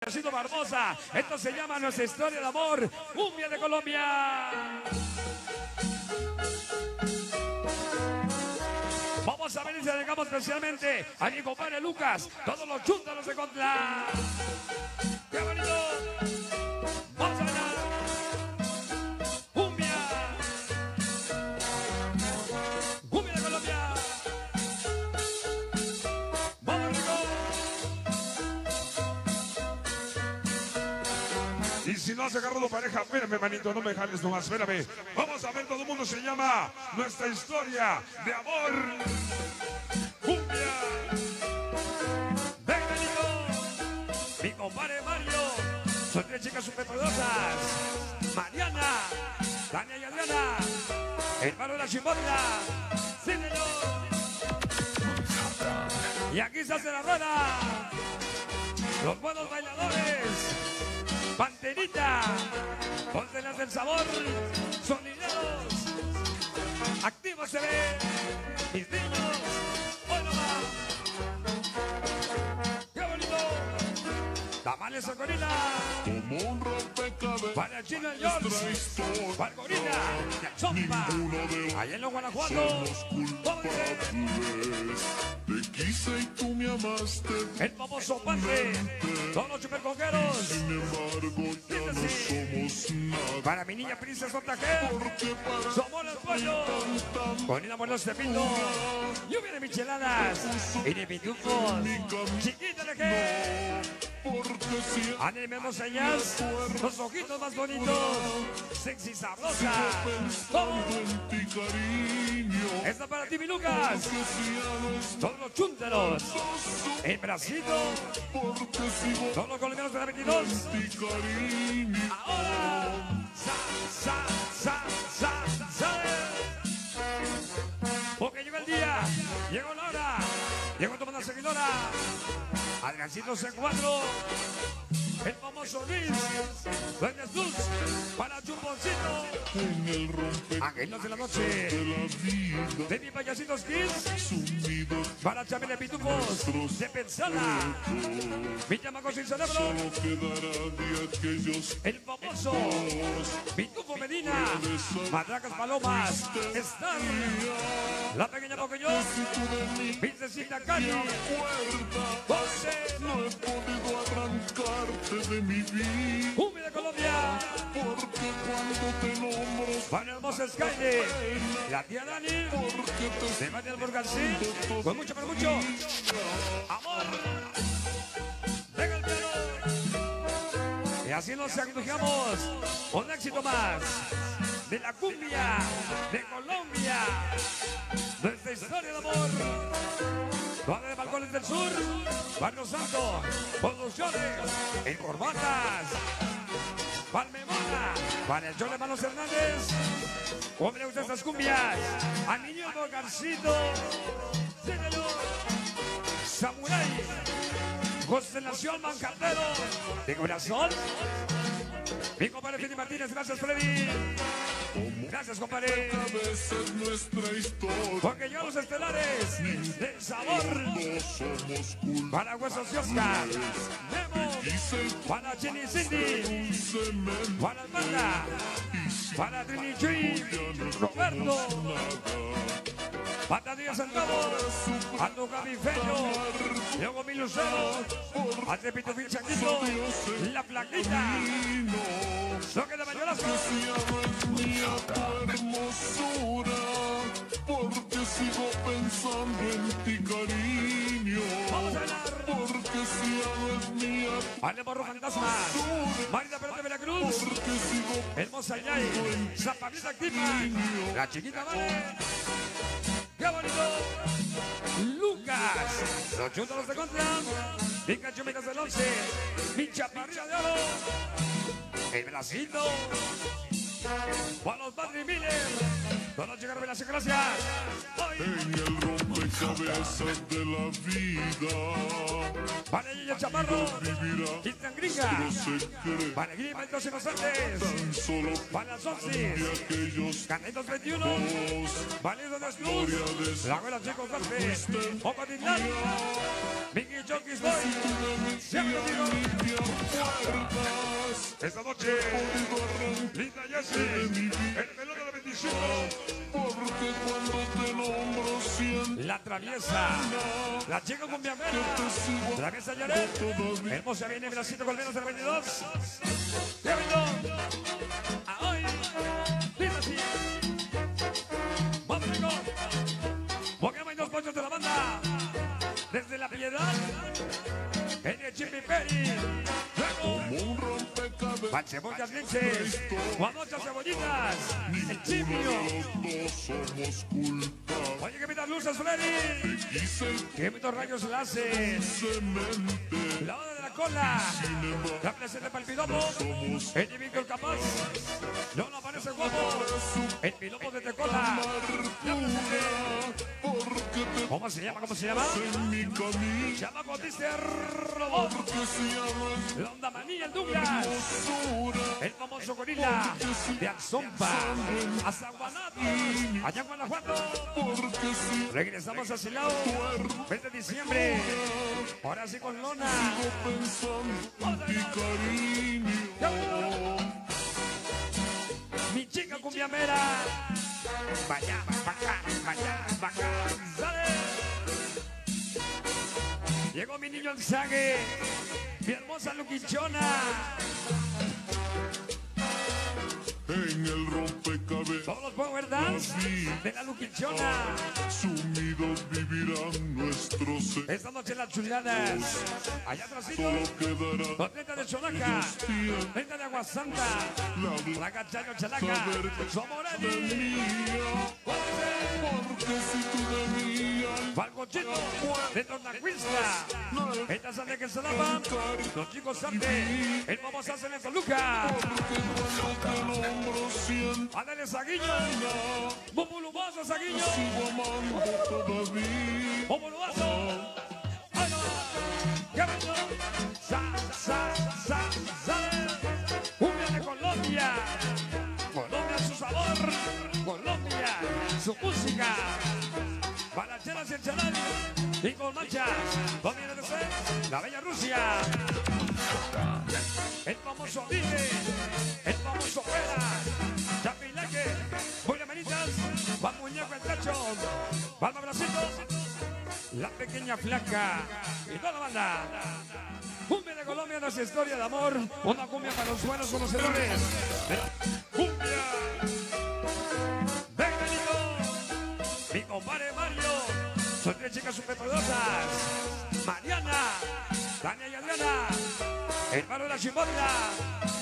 Carlosito Barbosa. Esto se llama Nuestra Historia de Amor, Cumbia de Colombia. Vamos a ver y se dedicamos especialmente a mi compadre Lucas, todos los chúntaros de Contla. ¡Qué bonito! ¡Vamos a bailar! ¡Cumbia! ¡Cumbia de Colombia! ¡Vamos, rico! Y si no has agarrado pareja, espérame, manito, no me jales nomás, espérame. Vamos a ver, todo el mundo se llama Nuestra Historia de Amor. ¡Cumbia! ¡Venga, Nico! Mi compadre Mario. Son tres chicas superpoderosas. Mariana, Tania y Adriana. Hermano de la Chimbotla. ¡Sí, señor! Y aquí se hace la rueda. Los buenos bailadores. Panterita, pónselas del sabor, sonideros, activos se ve, mis niños, hoy no va. ¡Qué bonito! Tamales Socorina, como un rompecabezas, para el Chino y George, para el Gorila, y el Zompa, allá en los Guanajuato, te quise y tú me amaste, el famoso Pante, todos los chuperconqueros, sin embargo ya no somos nada, para mi niña princesa Otaje, porque para somos los pollos, con Ina Morelos de Pinto, lluvia de micheladas y de pitufos, chiquita de que, porque si animemos ellas, los ojitos más bonitos, sexy sabrosa, pensando en ti, cariño, esta para ti, mi Lucas, que si ya no es todos los chúntaros, el bracito, porque sigo todos los colombianos de la 22, en ti, cariño, ahora, sa, porque llegó el día, llegó la hora, llegó tu banda seguidora, Adriancito C4, el famoso Luis, Doña Jesús, para Chumboncito, en el rompecabezas Angelitos de la Noche, de la vida, de mi payasitos Kids, sumidos para Chamele Pitufos, de Pensada, mi chamaco sin cerebro, solo quedará de aquellos el famoso Pitufo Medina, Matracas Palomas, están la pequeña Poqueñón, Princesita Cari, José, no he podido arrancarte de mi vida, Cumbia de Colombia, porque cuando te nombro para hermosa Skyler, la tía Dani, porque te de María del Burgansí, con mucho, pero mucho amor, venga el piano, y así nos acogemos un éxito más de la cumbia de Colombia, nuestra historia de amor. Barrio de Balcones del Sur, Barrio Santo, Producciones, en Corbatas, Palmemona, para el Chole Manos Hernández, ¿cómo le gustan estas cumbias? A Niño Garcito, Samurai, José Nación Mancardero, de corazón, mi compadre Freddy Martínez, gracias Freddy. Gracias, compadre. es nuestra historia, Porque yo los estelares del sabor. no somos culpables, Para Huesos y Oscar. Memo. Para Chini y Cindy. Para Almanda. Para Trini Chuy. Roberto. Para Díaz Sentado. Ando Cabifeño. Diego Mi Lucero. Ante Pitufín Chaquito. La Flaquita. Lo que de Mayorazgo. tu hermosura, porque sigo pensando en ti, cariño, Vamos a bailar. porque si ya no es mía, Vale, Morro Fantasma. Marita Pérez de Veracruz. porque sigo Hermosa Yay. Zapablita Activa. La chiquita Vale. ¡Qué bonito! Lucas. Los chúntaros de Contra. Pikachu Megas del 11. Mi chaparrita de oro. El bracito. Para los Madrid Miller. Todos llegaron a las gracias. Hoy. en el rompecabezas de la vida, Para ella el Chaparro. vivirá Cristian Gringa. no se cree, Para Grima y los Inocentes. tan solo Para las de 11. aquellos Carnetos 21. dos, Valido de Snus. La abuela Chicos Golpe. Poco Titlán. Mickey Chokis Boy. Siempre digo. mi amor, Esta noche, linda Jessie, el pelota de bendición. Porque cuando te nombro siento La traviesa, la chica cumbiambera, traviesa Yaret, hermosa viene Bracito Colmenos del 22. Bienvenido a hoy, dice así. Vamos amigo, Pokémon y dos ponchos de la banda, desde La Piedad, en el Jimmy Perry, luego, un rompecabezas. Pancebollas Linces, Guamochas Cebollitas, el Chimio. No somos culpables. Oye, que mitas luces, Freddy. Quise Que mitos rayos láser. semente. La hora de la cola. La presente para el piloto. El divino capaz. No aparece guapo. El piloto de Tecola. Porque te ¿Cómo se llama? ¿Cómo se llama? en mi camino. Llama con Mr. Robot. Que se llama La onda manilla, el Douglas. hermosura. El famoso gorila de Axompa. A Zaguanato. Allá en Guanajuato. Porque si Regresamos a Silao. 20 de diciembre. Ahora sí con lona. pensando en ti, cariño. Mi chica cumbiamera. Vaya, vaca, vaya, vaca. ¡Sale! Llegó mi niño el Zague. Mi hermosa Luquichona. En el rompecabezas Todos los Power Dance de la Luquichona. sumidos vivirán nuestros seres. Esta noche las chuladas. Allá atrásito. Solo quedará Los 30 de Chonaca. 30 de Aguasanta. La Cachaño Chalaca. Somorani. porque si tú debías Falcochito de Tornacuisca. Esta sale que se lava. Los chicos Sante. El vamos a hacer en Toluca. te nombro siento Ándale, Saguillo. Bubulubazo, Saguillo. sigo amando todavía. Bubulubazo. ¡Ay, no! ¡Qué bueno! ¡Sale! Cumbia de Colombia. Colombia, su sabor. Colombia, su música. Balacheras y el chanal. Y con manchas. ¿Dónde viene de ser? La bella Rusia. El famoso Vive. El famoso Fuera. Chapileque. Julia Manitas. Juan Muñeco el Tacho. Palma Bracito. La pequeña flaca. Y toda la banda. Cumbia de Colombia, nuestra historia de amor. Una cumbia para los buenos conocedores. De la cumbia. Venga, Nico. Mi compadre Mario. Son tres chicas superpoderosas. Mariana. Tania y Adriana. El palo de la chimbota.